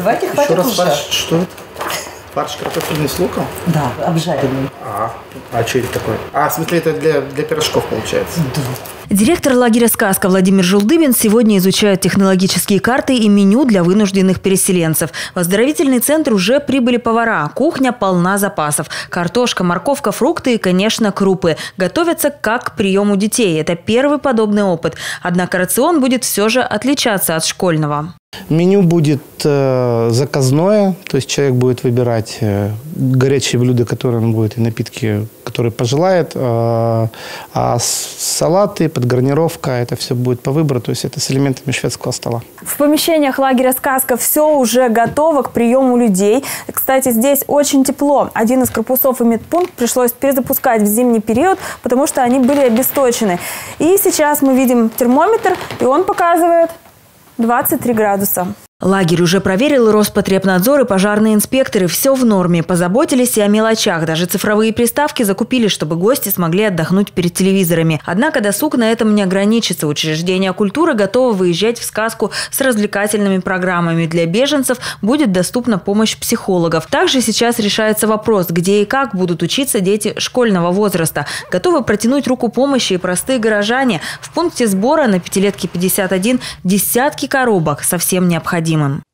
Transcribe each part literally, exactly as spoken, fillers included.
Давайте хватит Еще раз уже. фарш. Что это? Фарш картофельный с луком? Да, обжаренный. А, а что это такое? А, в смысле, это для, для пирожков получается? Да. Директор лагеря «Сказка» Владимир Жулдыбин сегодня изучает технологические карты и меню для вынужденных переселенцев. В оздоровительный центр уже прибыли повара. Кухня полна запасов. Картошка, морковка, фрукты и, конечно, крупы. Готовятся как к приему детей. Это первый подобный опыт. Однако рацион будет все же отличаться от школьного. Меню будет э, заказное, то есть человек будет выбирать э, горячие блюда, которые он будет, и напитки, которые пожелает. Э, а салаты, подгарнировка, это все будет по выбору, то есть это с элементами шведского стола. В помещениях лагеря «Сказка» все уже готово к приему людей. Кстати, здесь очень тепло. Один из корпусов и медпункт пришлось перезапускать в зимний период, потому что они были обесточены. И сейчас мы видим термометр, и он показывает двадцать три градуса. Лагерь уже проверил Роспотребнадзор и пожарные инспекторы. Все в норме. Позаботились и о мелочах. Даже цифровые приставки закупили, чтобы гости смогли отдохнуть перед телевизорами. Однако досуг на этом не ограничится. Учреждение культуры готово выезжать в «Сказку» с развлекательными программами. Для беженцев будет доступна помощь психологов. Также сейчас решается вопрос, где и как будут учиться дети школьного возраста. Готовы протянуть руку помощи и простые горожане. В пункте сбора на пятилетке пятьдесят один десятки коробок со всем необходимым.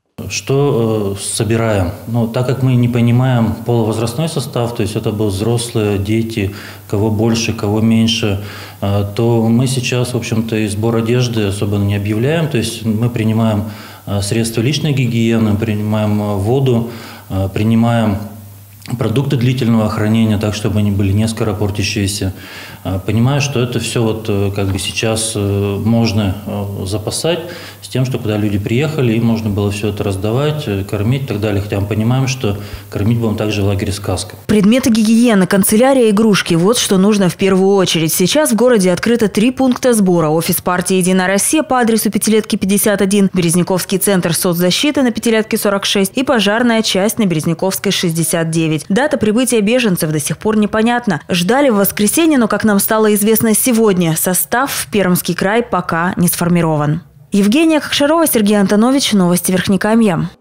Что э, собираем? Ну, так как мы не понимаем полувозрастной состав, то есть это будут взрослые, дети, кого больше, кого меньше, э, то мы сейчас, в общем-то, и сбор одежды особо не объявляем. То есть мы принимаем э, средства личной гигиены, принимаем э, воду, э, принимаем продукты длительного хранения, так, чтобы они были не скоропортящиеся. Понимаю, что это все вот как бы сейчас можно запасать с тем, что когда люди приехали, им можно было все это раздавать, кормить и так далее. Хотя мы понимаем, что кормить будем также в лагере «Сказка». Предметы гигиены, канцелярия, игрушки – вот что нужно в первую очередь. Сейчас в городе открыто три пункта сбора. Офис партии «Единая Россия» по адресу Пятилетки пятьдесят один, Березняковский центр соцзащиты на Пятилетке сорок шесть и пожарная часть на Березняковской шестьдесят девять. Дата прибытия беженцев до сих пор непонятна. Ждали в воскресенье, но, как нам стало известно сегодня, состав в Пермский край пока не сформирован. Евгения Кокшарова, Сергей Антонович. Новости Верхнекамья.